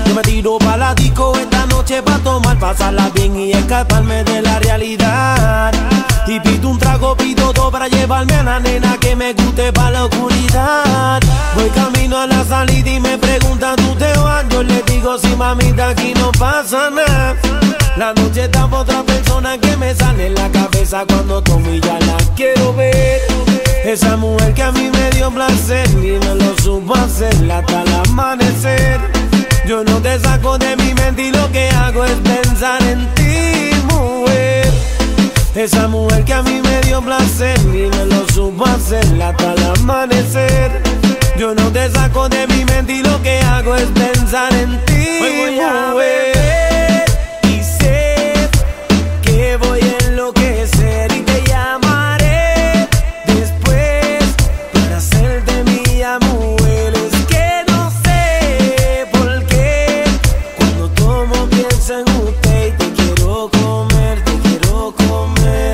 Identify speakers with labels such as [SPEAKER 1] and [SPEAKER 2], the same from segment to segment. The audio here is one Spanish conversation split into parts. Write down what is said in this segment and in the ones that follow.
[SPEAKER 1] Yo me tiro pa' la disco esta noche pa' tomar, pasarla bien y escaparme de la realidad. Y pido un trago, pido todo para llevarme a la nena que me guste pa' la oscuridad. Voy camino a la salida y me preguntan, ¿tú te vas? Yo le digo, sí, mamita, aquí no pasa nada. La noche está pa' otra persona que me sale en la cabeza cuando tomo y ya la quiero ver. Esa mujer que a mí me dio placer y me lo supo hacer hasta el amanecer. Yo no te saco de mi mente y lo que hago es pensar en ti, mujer. Esa mujer que a mí me dio placer y me lo supo hacer hasta el amanecer. Yo no te saco de mi mente y lo que hago es pensar en ti, mujer. Y sé que voy a enloquecer y te llamaré después para hacerte mía, mujer. Es que no sé por qué cuando tomo pienso en usted y te quiero comer, te quiero comer.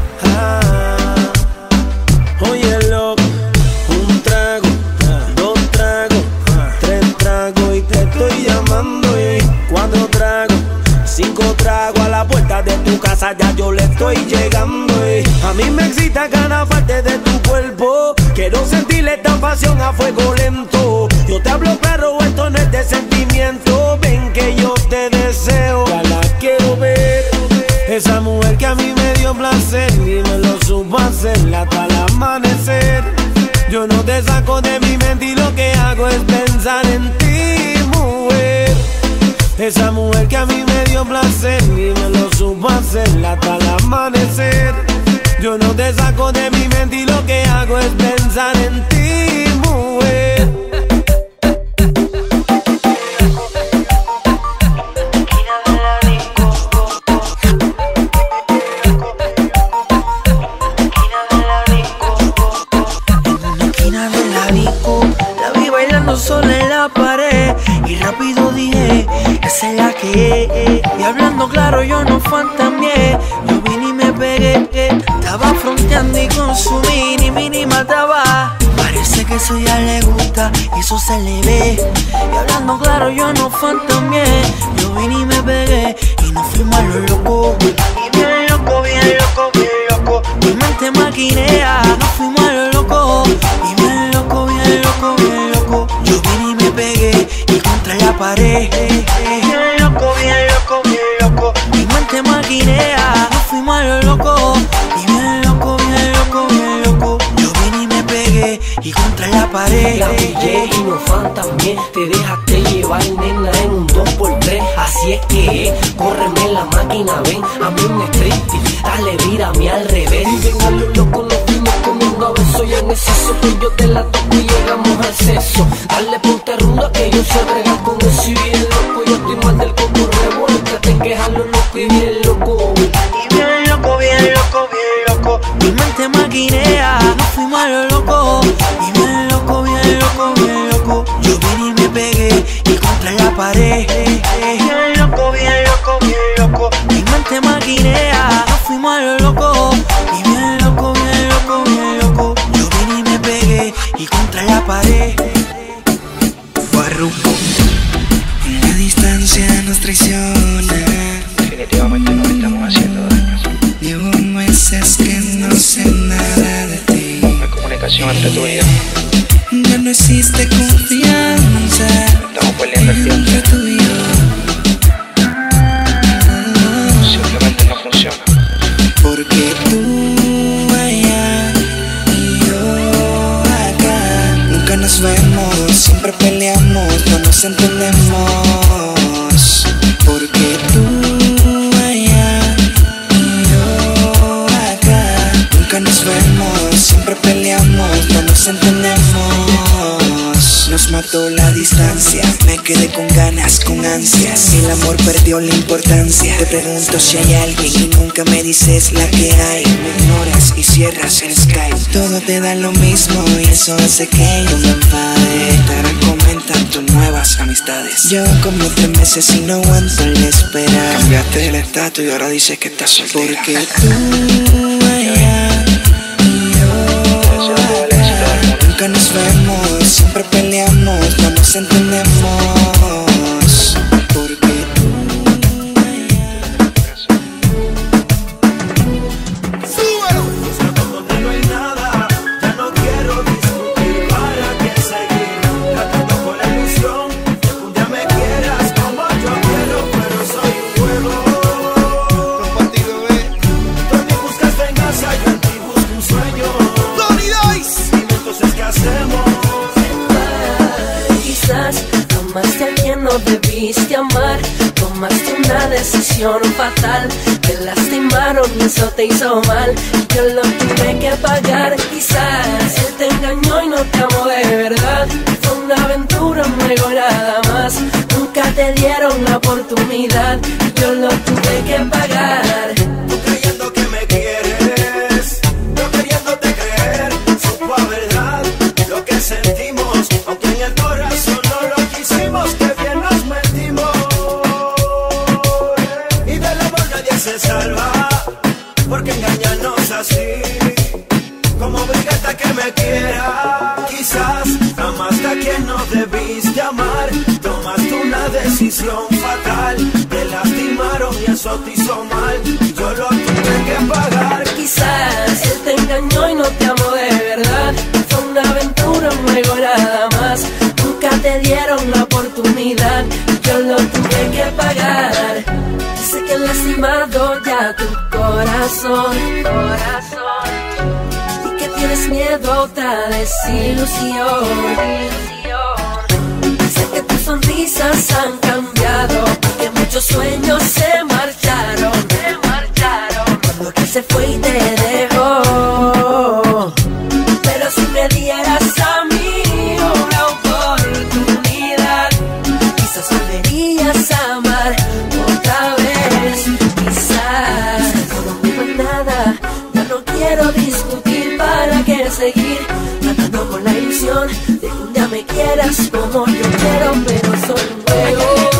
[SPEAKER 1] Óyelo, un trago, dos tragos, tres tragos y te estoy llamando. Y 4 tragos, 5 tragos, a la puerta de tu casa ya yo le estoy llegando. A mí me excita cada parte de tu cuerpo, quiero sentirle esta pasión a fuego lento. Yo te hablo claro, esto no es de sentimiento. Ven que yo te deseo, ya la quiero ver. Esa mujer que a mí me dio placer y me lo supo hacer hasta el amanecer. Yo no te saco de mi mente y lo que hago es pensar en ti, mujer. Esa mujer que a mí me dio placer y me lo supo hacer hasta el amanecer. Yo no te saco de mi mente y lo que hago es pensar en ti, mujer.
[SPEAKER 2] Sola en la pared y rápido dije, esa es la que es. Y hablando claro yo no fantameé, yo vine y me pegué. Estaba fronteando y con su mini mataba. Parece que eso ya le gusta y eso se le ve. Y hablando claro yo no fantameé, yo vine y me pegué y nos fuimos a lo loco. Y bien loco, bien loco, bien loco. Mi mente maquinea, nos fuimos a lo loco. Y bien loco, bien loco, bien loco. Yo vine y me pegué y contra la pared. Bien loco, bien loco, bien loco. Mi mente maquinea, nos fuimos a lo loco. Y bien loco, bien loco, bien loco. Yo vine y me pegué y contra la pared.
[SPEAKER 3] La pillé y no fan también. Te dejaste llevar, nena, en un 2x3. Así es que córreme en la máquina, ven. A mí un striptease, dale, vírame al revés. Y ven a lo loco, nos fuimos comiendo a besos. Y en exceso que yo te la toco y llegamos al sexo. Dale, ponte ruda que yo sé bregar con eso. Y bien loco, yo estoy mal del coco. Revuélcate que jalo loco y bien loco.
[SPEAKER 2] Y bien loco, bien loco, bien loco. Mi mente maquinea, nos fuimos a lo loco. Y bien loco, bien loco, bien loco. Yo vine y me pegué y contra la pared. Bien loco, bien loco, bien loco. Mi mente maquinea, nos fuimos a lo loco. Y bien loco, bien loco, bien loco. Yo vine y me pegué y contra la pared.
[SPEAKER 4] Farruko. La distancia nos traiciona.
[SPEAKER 5] Definitivamente nos estamos haciendo daño.
[SPEAKER 4] Llevo meses que no sé nada de ti.
[SPEAKER 5] No hay comunicación entre tú y yo.
[SPEAKER 4] Ya no existe confianza.
[SPEAKER 5] Estamos perdiendo el tiempo.
[SPEAKER 4] Entre tú y yo.
[SPEAKER 5] Simplemente no funciona.
[SPEAKER 4] Porque tú allá y yo acá. Nunca nos vemos, siempre peleamos, no nos entendemos. Porque tú allá y yo acá. Nunca nos vemos, siempre peleamos, no nos entendemos. Nos mató la distancia, me quedé con ganas, con ansias. El amor perdió la importancia. Te pregunto si hay alguien y nunca me dices la que hay. Me ignoras y cierras el Skype. Todo te da lo mismo y eso hace que yo me enfade. Estarán comentando nuevas amistades. Yo como 3 meses y no aguanto el esperar. Cambiaste el estatus y ahora dices que estás soltera. Porque tú allá y yo acá. Nunca nos vemos, siempre peleamos, no nos entendemos.
[SPEAKER 3] debiste amar. Tomaste una decisión fatal, te lastimaron y eso te hizo mal. Yo lo tuve que pagar. Quizás él te engañó y no te amó de verdad. Fue una aventura, un juego nada más. Nunca te dieron la oportunidad y yo lo tuve que pagar.
[SPEAKER 1] Tú creyendo que me quieres, yo queriéndote creer, supo a verdad lo que sentimos, aunque en el corazón no lo quisimos, que bien nos mentimos. Y del amor nadie se salva, porque engañarnos así, como brigata que me quiera. Quizás amaste a quien no debiste amar, tomaste una decisión fatal, te lastimaron y eso te hizo mal, yo lo tuve que pagar.
[SPEAKER 3] Quizás él te engañó y no te amó de verdad. Fue una aventura, un juego nada más. Nunca te dieron la oportunidad y yo lo tuve que pagar. Dice que han lastimado ya tu corazón, y que tienes miedo a otra desilusión. Dice que tus sonrisas han cambiado, que muchos sueños se marcharon, cuando que se fue y te dejó. Pero si me dieras a mí una oportunidad, quizás volverías a amar otra vez. Quizás no digo nada, ya no quiero discutir, para qué seguir tratando con la ilusión de que un día me quieras como yo quiero, pero soy un juego.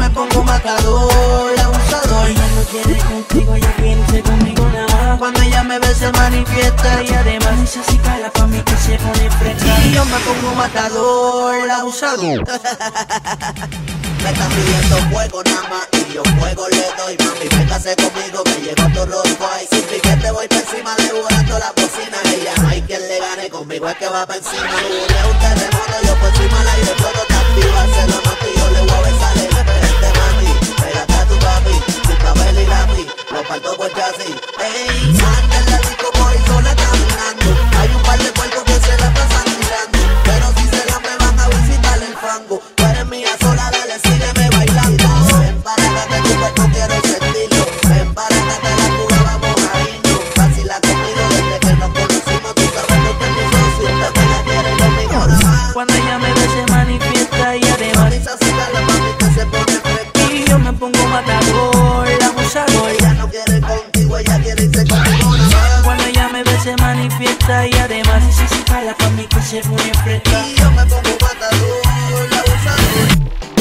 [SPEAKER 2] Cuando ella me me ve se manifiesta. Y además esa sí cala pa' mí que se pone fresca. Y yo me pongo matador, abusador.
[SPEAKER 6] Me están pidiendo fuego nada más y yo fuego le doy. Mami, véngase conmigo que llegó tu Rolls Royce. Sin piquete voy pa' encima devorando la bocina. Ella no hay quien le gane, conmigo es que va pa' encima. Hubo un terremoto, yo por encima al aire todo te activa. Se lo noto y yo le voy a besar el frente, mami. Pégate a tu papi, sin papel y lápiz, lo parto por chasis. Ey, anda en la disco boy sola caminando. Hay un par de puercos que se la pasan tirando, pero si se la me van a visitar el fango. Tú eres mía sola, dale, sígueme bailando. Ven para acá que tu cuerpo quiero sentirlo. Ven para acá que la fuga vamos a irnos. Vacila conmigo desde que nos conocimos. Tú sabes lo que es mi socio, también la quieres conmigo nada más.
[SPEAKER 2] Cuando ella me ve se manifiesta. Y además
[SPEAKER 6] Esa cita la mami que se pone fresca.
[SPEAKER 2] y yo me pongo matador, abusador.
[SPEAKER 6] Ella no quiere contigo, ella quiere irse conmigo nada más.
[SPEAKER 2] Cuando ella me ve se manifiesta. Y además esa sí cala pa' mí que se pone fresca.
[SPEAKER 6] Y yo me pongo matador, abusador.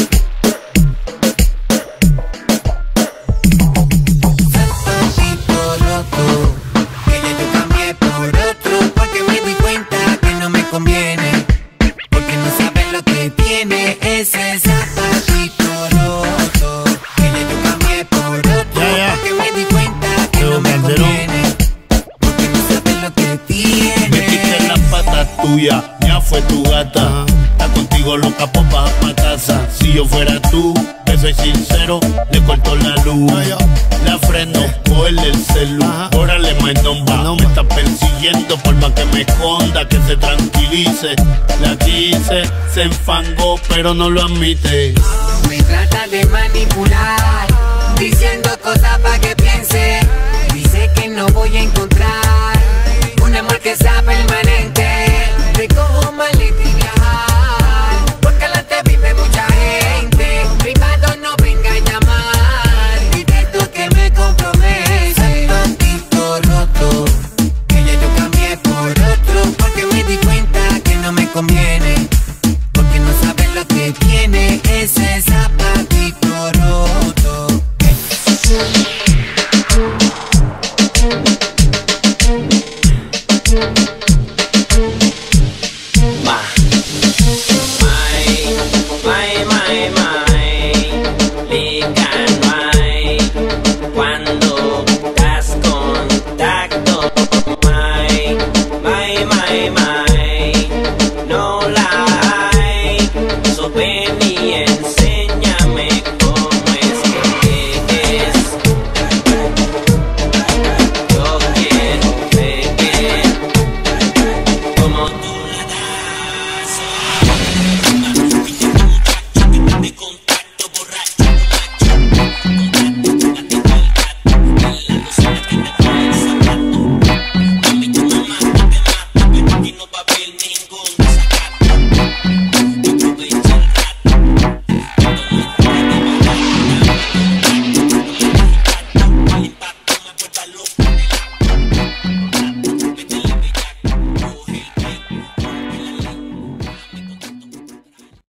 [SPEAKER 7] Zapatito roto, que ya yo cambié por otro, porque me di cuenta que no me conviene, porque no sabes lo que tiene ese zapatito roto, que ya yo cambié por otro, porque me di cuenta que no me conviene, porque no sabes lo que tiene.
[SPEAKER 8] Me quité la pata tuya, ya fue tu gata. Está contigo loca, pues baja pa' casa. Si yo fuera tú, te soy sincero, le corto la luz. La freno, cogerle el celu. Órale, my number. Me está persiguiendo por más que me esconda, que se tranquilice. La quise, se enfangó, pero no lo admite.
[SPEAKER 7] Me trata de manipular, diciendo cosas pa' que piense. Dice que no voy a encontrar un amor que sea permanente. Recojo